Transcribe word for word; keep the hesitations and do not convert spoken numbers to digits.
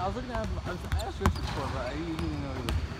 I was looking at him. I, was, I asked Richard before, but I didn't even know he was.